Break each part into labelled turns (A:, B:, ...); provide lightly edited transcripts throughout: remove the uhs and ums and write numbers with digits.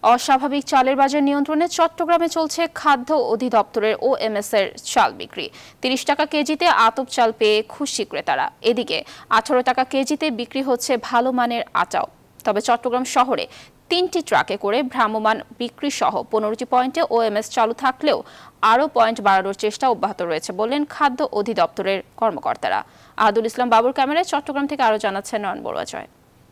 A: অস্বাভাবিক চালের বাজার নিয়ন্ত্রণে চট্টগ্রামে চলছে খাদ্য অধিদপ্তরের ওএমএস এর চাল বিক্রি। ৩০ টাকা কেজিতে আতপ চাল পেয়ে খুশি ক্রেতারা। এদিকে ১৮ টাকা কেজিতে বিক্রি হচ্ছে ভালো মানের আটাও। তবে চট্টগ্রাম শহরে ৩টি ট্রাকে করে ভ্রাম্যমাণ বিক্রি সহ ১৫টি পয়েন্টে ওএমএস চালু থাকলেও আরও পয়েন্ট বাড়ানোর চেষ্টা অব্যাহত রয়েছে বললেন খাদ্য অধিদপ্তরের কর্মকর্তারা। আহাদুল ইসলাম বাবুর ক্যামেরায় চট্টগ্রাম থেকে আরও জানাচ্ছেন নয়ন বড়ুয়া জয়।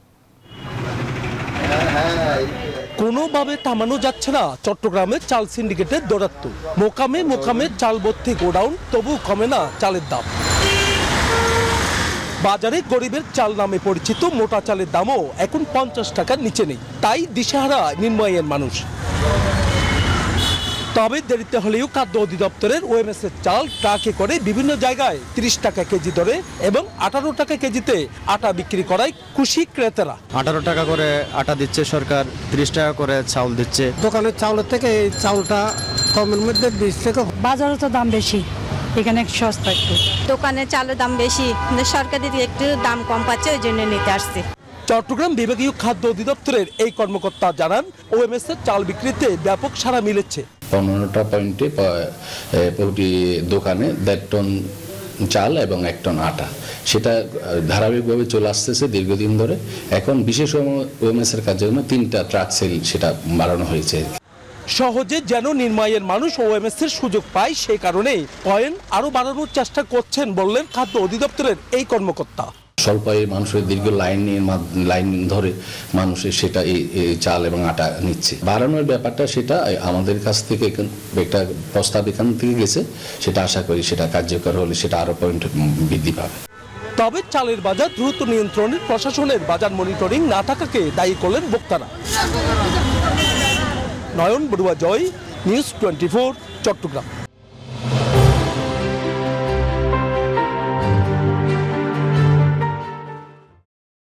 B: কোনোভাবে থামানো যাচ্ছে না চট্টগ্রামের চাল সিন্ডিকেটের দৌরাত্ম্য। মোকামে মোকামে চাল ভর্তি গোডাউন, তবু কমে না চালের দাম। বাজারে গরিবের চাল নামে পরিচিত মোটা চালের দামও এখন ৫০ টাকার নিচে নেই। তাই দিশেহারা নির্ময়ের মানুষ। তবে দেরিতে হলেও খাদ্য অধিদপ্তরের ওএমএস এর চাল ট্রাকে করে বিভিন্ন জায়গায় ৩০ টাকা কেজি দরে এবং ১৮ টাকা কেজিতে আটা বিক্রি করায় খুশি ক্রেতারা।
C: ১৮ টাকা করে আটা দিচ্ছে সরকার, ৩০ টাকা করে চাউল দিচ্ছে।
D: দোকানের চাউলের থেকে এই চাউলটা কমের মধ্যে ২০ টাকা।
E: বাজারে তো দাম বেশি, এখানে সস্তা একটু।
F: দোকানে চালের দাম বেশি, সরকার দিকে একটু দাম কম পাচ্ছে, ওই জন্য নিতে আসছে।
B: চট্টগ্রাম বিভাগীয় খাদ্য অধিদপ্তরের এই কর্মকর্তা জানান, ওএমএস এর চাল বিক্রিতে ব্যাপক সাড়া মিলেছে।
G: ১৫টা পয়েন্টে প্রতি দোকানে ১.৫ টন চাল এবং ১ টন আটা, সেটা ধারাবাহিকভাবে চলে আসতেছে দীর্ঘদিন ধরে। এখন বিশেষ ওএমএস এর কাজের জন্য 3টা ট্রাক সেল সেটা বাড়ানো হয়েছে।
B: সহজে যেন নির্ময়ের মানুষ ওএমএস এর সুযোগ পায়, সেই কারণে পয়েন্ট আরো বাড়ানোর চেষ্টা করছেন বললেন খাদ্য অধিদপ্তরের এই কর্মকর্তা।
G: স্বল্প আয়ের মানুষের দীর্ঘ লাইন ধরে মানুষের সেটা এই চাল এবং আটা নিচ্ছে। বাড়ানোর ব্যাপারটা সেটা আমাদের কাছ থেকে একটা প্রস্তাব এখান থেকে গেছে, সেটা আশা করি সেটা কার্যকর হলে সেটা আরো পয়েন্ট বৃদ্ধি পাবে।
B: তবে চালের বাজার দ্রুত নিয়ন্ত্রণে প্রশাসনের বাজার মনিটরিং না থাকাকে দায়ী করলেন বক্তারা। নয়ন বড়ুয়া জয়, নিউজ 24, চট্টগ্রাম।